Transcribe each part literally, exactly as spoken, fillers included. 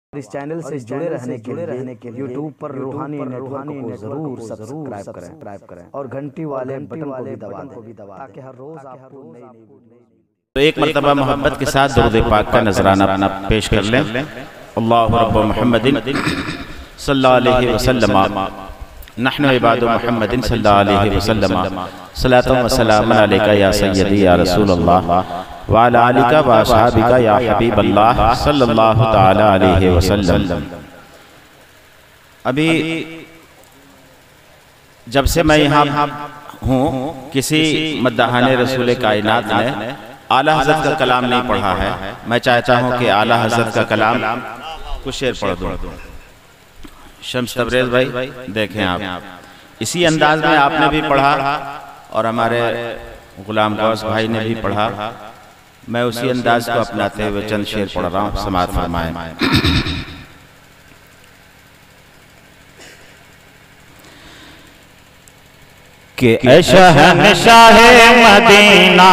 इस चैनल से जुड़े रहने के लिए यूट्यूब पर रूहानी रूहानी को जरूर सब्सक्राइब करें करें और घंटी वाले बटन को भी दबा दें ताकि हर रोज आपको नई नई। तो एक मर्तबा मोहब्बत के साथ दुरूद पाक का नजराना पेश कर लें। अल्लाहु रब्ब मुहम्मदिन सल्लल्लाहु अलैहि वसल्लम नहनु इबादु मुहम्मदिन सल्लल्लाहु अलैहि वसल्लम सलातु व सलामुन अलैका या सय्यदी या रसूलल्लाह व अला आलिका व असहाबिका या हबीबल्लाह सल्लल्लाहु तआला अलैहि वसल्लम। अभी जब से मैं यहाँ हूँ किसी मद्दाहाने रसूल कायनात ने आला हज़रत का कलाम नहीं पढ़ा है। मैं चाहता हूँ कि आला हज़रत का कलाम कुछ शेर पढ़ दूँ। शम्स तबरेज़ भाई देखें आप, इसी अंदाज में आपने भी पढ़ा और हमारे गुलाम गौस भाई ने भी पढ़ा। मैं उसी अंदाज को अपनाते हुए चंद शेर पढ़ रहा हूँ, समाअत फरमाएं। कि ऐ शहंशाहे मदीना,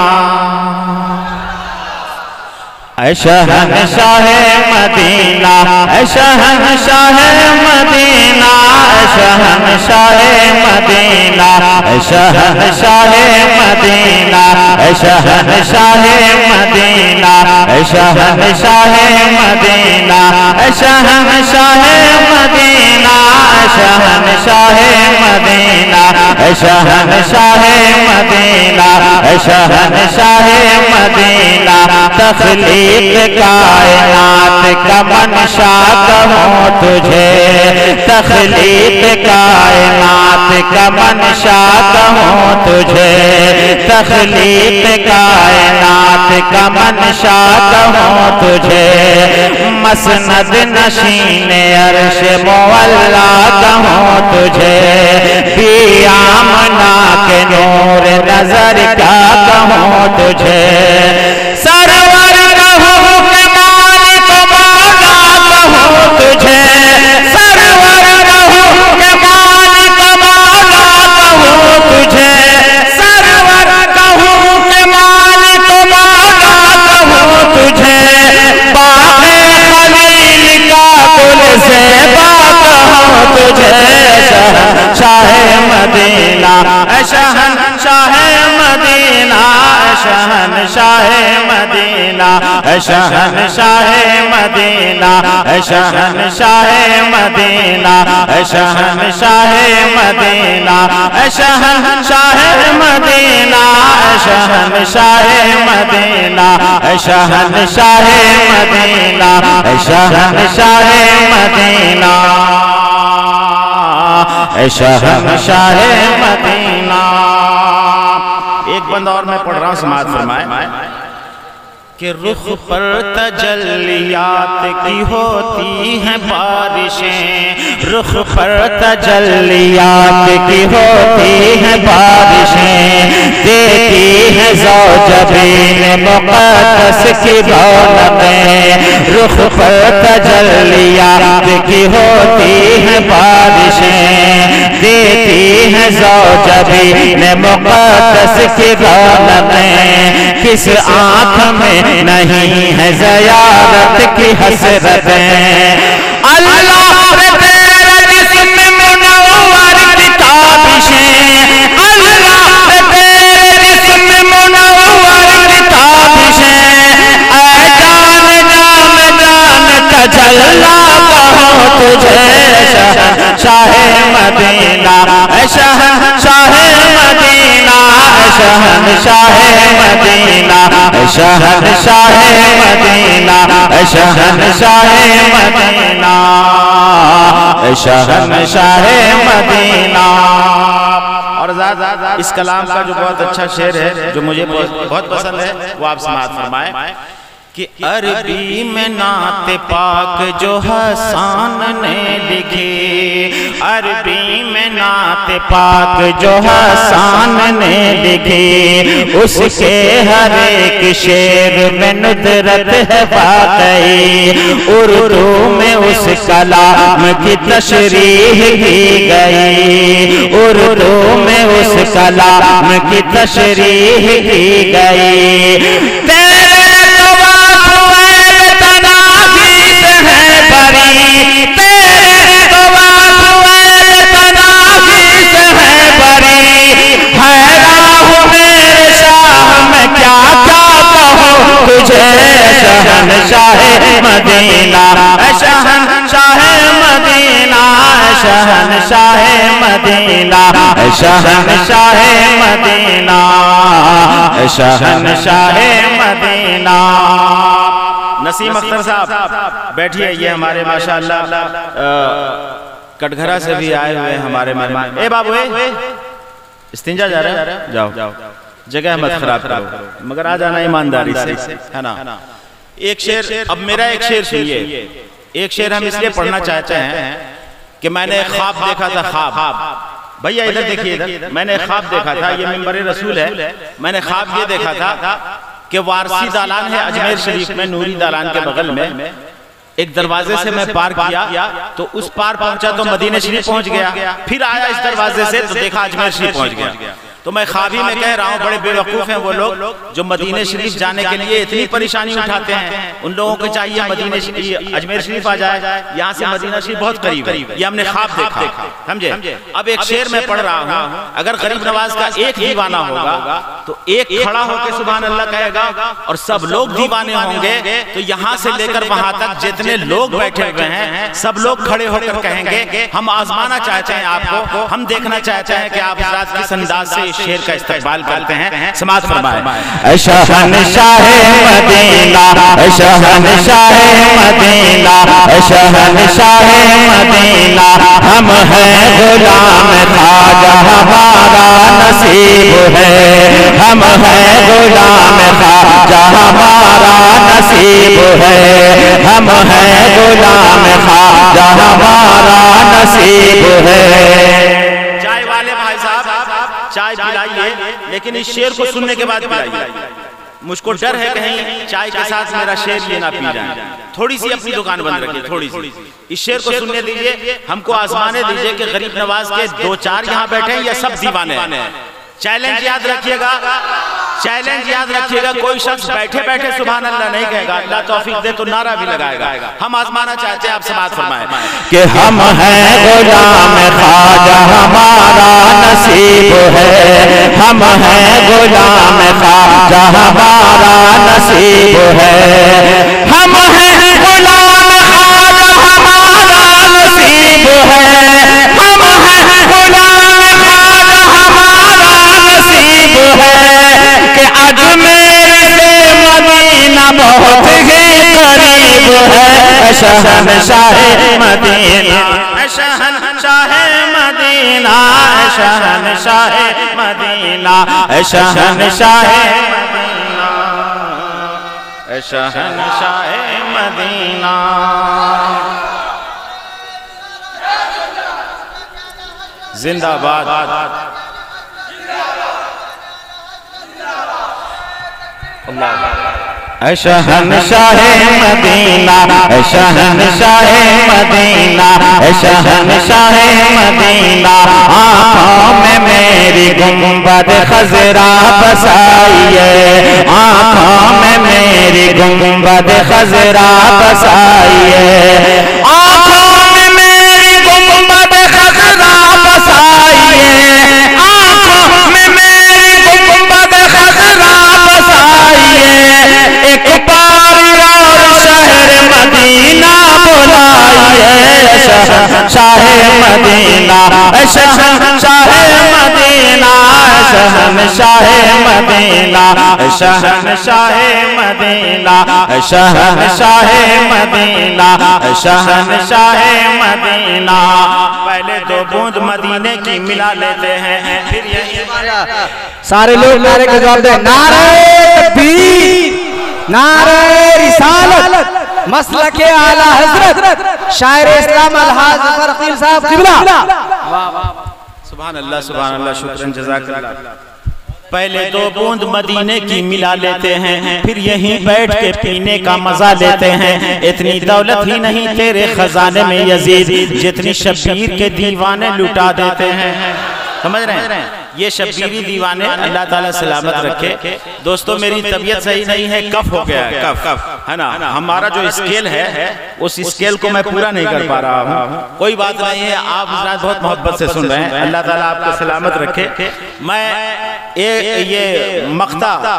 ऐ शहंशाहे मदीना, ऐ शहंशाहे मदीना, ऐ शहंशाहे मदीना, ऐ शहंशाहे मदीना, ऐ शहंशाहे मदीना, ऐ शहंशाहे मदीना, ऐ शहंशाहे मदीना, ऐ शहंशाहे मदीना, ऐ शहंशाहे मदीना, ऐ शहंशाहे मदीना। तखलीक कायनात का मंशा कहूँ तुझे, तखलीक कायनात का मंशा कहूँ तुझे, तखलीक कायनात का मंशा कहूँ तुझे। मसनद नशीन अर्श मुअल्ला कहूँ तुझे, पियामना के नूर नजर क्या कहूँ तुझे। सरवर कहूँ के मालिक मौला कहूँ तुझे, सरवर कहूँ के मालिक मौला कहूँ तुझे, सरवर कहूँ के मालिक मौला कहूँ तुझे। बाग़े खलील का गुल ज़ेबा कहूँ तुझे। शहंशाहे मदीना, ऐ शहंशाहे मदीना, ऐ शहंशाहे मदीना, ऐ शहंशाहे मदीना, ऐ शहंशाहे मदीना, ऐ शहंशाहे मदीना, ऐ शहंशाहे मदीना, ऐ शहंशाहे मदीना, ऐ शहंशाहे मदीना, ऐ शहंशाहे मदीना, ऐ शहंशाहे मदीना। एक बंद और मैं पढ़ रहा हूँ, समाअत फरमाएं। कि रुख पर तजल्लियात की होती हैं बारिशें, रुख पर तजल्लियात की होती हैं बारिशें, देती हैं ज़ौजबीन मुक़द्दस की रौनक़ें। रुख पर तजल्लियात की होती हैं बारिशें, देती हैं ज़ौजबीन मुक़द्दस की रौनक़ें। किस आँख में नहीं है ज़ियारत की हसरतें, अल्लाह तेरे जिस्म मुनव्वर की ताबिशें, अल्लाह तेरे जिस्म मुनव्वर की ताबिशें। ऐ जान जान जान तजल्ला कहूँ तुझे। शहंशाहे मदीना, ऐ शहंशाहे मदीना, ऐ शहंशाहे मदीना, ऐ शहंशाहे मदीना, ऐ शहंशाहे मदीना, ऐ शहंशाहे मदीना। और इस कलाम का जो बहुत अच्छा शेर है जो मुझे बहुत, बहुत पसंद है वो आप समाअत फरमाएं। कि अरबी में नात पाक जो हसन ने लिखी, अरबी में नात पाक जो हसन ने लिखी, उसके हर एक शेर में नुदरत है वाकई। उर्दू में उस कलाम की तशरीह की गई, उर्दू में उस कलाम की तशरीह की गई। तेरे तवाफ़ में तनाज़ीत है भरी, मदीना, शहंशाह मदीना, शहंशाह मदीना, शहंशाह मदीना, शहंशाह मदीना। नसीम अख्तर साहब बैठिए, ये हमारे माशाअल्लाह कटघरा से भी आए हुए हमारे मेहमान। ए बाबू ए इस्तिंजा जा रहा है, जाओ जाओ, जगह मत खराब करो, मगर आ जाना ईमानदारी से, है ना। एक शेर, अब मेरा एक शेर सुनिए। एक शेर हम इसलिए पढ़ना चाहते हैं कि मैंने ख्वाब देखा था, ख्वाब। भैया इधर देखिए, इधर मैंने ख्वाब देखा था, ये मिंबर रसूल है। मैंने ख्वाब ये देखा था कि वारसी दालान है अजमेर शरीफ में, नूरी दालान के बगल में। एक दरवाजे से मैं पार किया तो उस पार पहुंचा तो मदीना शरीफ पहुंच गया, फिर आया इस दरवाजे से तो देखा अजमेर शरीफ पहुंच गया। तो मैं ख्वाबी में कह रहा हूँ, बड़े बेवकूफ हैं वो लोग जो मदीना शरीफ जाने के लिए इतनी परेशानी उठाते हैं। उन लोगों को चाहिए मदीना शरीफ, अजमेर शरीफ आ जाए, यहाँ से मदीना शरीफ बहुत करीब है। ये हमने ख्वाब देखा, समझे। अब एक शेर में पढ़ रहा हूँ, अगर गरीब नवाज का एक दीवाना होगा तो एक खड़ा होकर सुभान अल्लाह कहेगा और सब लोग दीवाने होंगे। तो यहाँ से लेकर वहां तक जितने लोग बैठे हुए हैं सब लोग खड़े होकर कहेंगे हम आजमाना चाहते हैं आपको, हम देखना चाहते हैं कि आप रात किस अंदाज से शेर का इस्तेमाल करते हैं। समाज फरमाए। शहंशाह मदीना, शहंशाह मदीना, शहंशाह मदीना, हम हैं गुलाम खाजा हमारा नसीब है, हम हैं गुलाम खाजा हमारा नसीब है, हम हैं गुलाम खाजा हमारा नसीब है। चाय वाले भाई साहब चाय पिलाइए, लेकिन इस शेर को सुनने के बाद पिलाइए। मुझको डर है कहीं चाय के साथ मेरा शेर ये ना पी जाए। थोड़ी सी अपनी दुकान बंद रखिए, थोड़ी सी इस शेर को सुनने दीजिए, हमको आजमाने दीजिए कि गरीब नवाज के दो चार यहाँ बैठे हैं या सब दीवाने हैं। चैलेंज याद रखिएगा, चैलेंज याद रखिएगा, कोई शख्स बैठे बैठे सुभान अल्लाह नहीं कहेगा, अल्लाह तौफीक दे तो नारा भी लगाएगा। हम आजमाना चाहते हैं, आप समाज फरमाएं कि हम हैं गुलाम खाजा हमारा नसीब है, हम हैं गुलाम खाजा हमारा नसीब है, हम हैं गुलाम खाजा हमारा नसीब है, हम हैं गुलाम खाजा हमारा नसीब है कि अजमेर से मदीना बहुत ही करीब है। शहंशाह मदीना, शहंशाह मदीना, शहंशाह मदीना, शहंशाह मदीना, शहंशाह मदीना। जिंदाबाद। शहंशाह मदीना, शहंशाह मदीना, शहंशाह मदीना, आँखों में मेरी गुंबद खजरा बसाइए, आँखों में मेरी गुंबद खजरा बसाइए, आँखों में मेरी गुंबद खजरा बसाइए, आँखों में मेरी गुंबद खजरा बसाइए, एक बार और शहर मदीना बुलाइए। शहंशाह मदीना, शहंशाह मदीना, शहंशाह मदीना, शहंशाह मदीना, शहंशाह मदीना, शहंशाह मदीना। पहले दो बूंद मदीने की मिला लेते हैं, फिर यही सारे लोग नारे का जवाब दे, नारे तकबीर, नारे रिसालत, मसलके आला हजरत शायर इस्लाम अलहाज जफर अकील साहब किबला। सुभान अल्लाह, सुभान अल्लाह, शुक्रन जज़ाकल्लाह। पहले दो बूंद मदीने की मिला लेते हैं, फिर यहीं बैठ के पीने का मजा लेते हैं। इतनी दौलत ही नहीं तेरे खजाने में यजीद, जितनी शब्बीर के दीवाने लुटा देते हैं। समझ रहे हैं? ये शब्बीरी दीवाने अल्लाह ताला सलामत रखे। दोस्तों मेरी तबीयत सही नहीं है, कफ हो गया है, कफ कफ है ना। हमारा जो स्केल है उस स्केल को मैं पूरा नहीं कर पा रहा हूँ। कोई बात नहीं है, आप हज़रात बहुत मोहब्बत से सुन रहे हैं, अल्लाह ताला आपको सलामत रखे। मैं ये ये मक्ता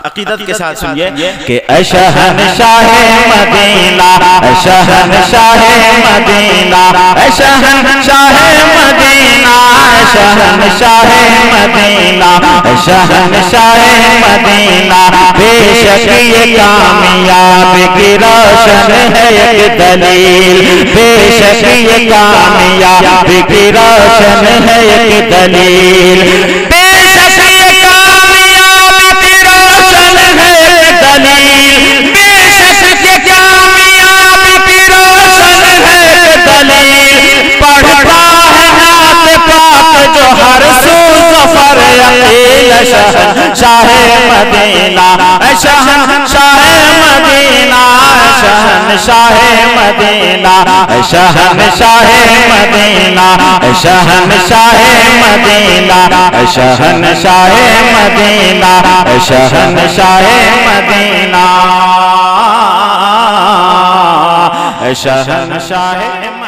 अकीदत के साथ सुनिए कि शहंशाह मदीना, शहंशाह मदीना, शहंशाह मदीना, शहंशाह मदीना, शहंशाह मदीना। बेशक ये कामयाब की रोशन है एक दलील, बेशक ये कामयाब की रोशन है एक दलील, बेशक ये कामयाब की रोशन है एक दलील, बेशक ये कामयाब की रोशन है एक दलील। पढ़ता है नात पाक जो हर सू सफर अकील, शहंशाह मदीना, शहंशाह मदीना, शहंशाह मदीना, शहंशाह मदीना, शहंशाह मदीना, शहंशाह मदीना, शहंशाह मदीना, शहंशाह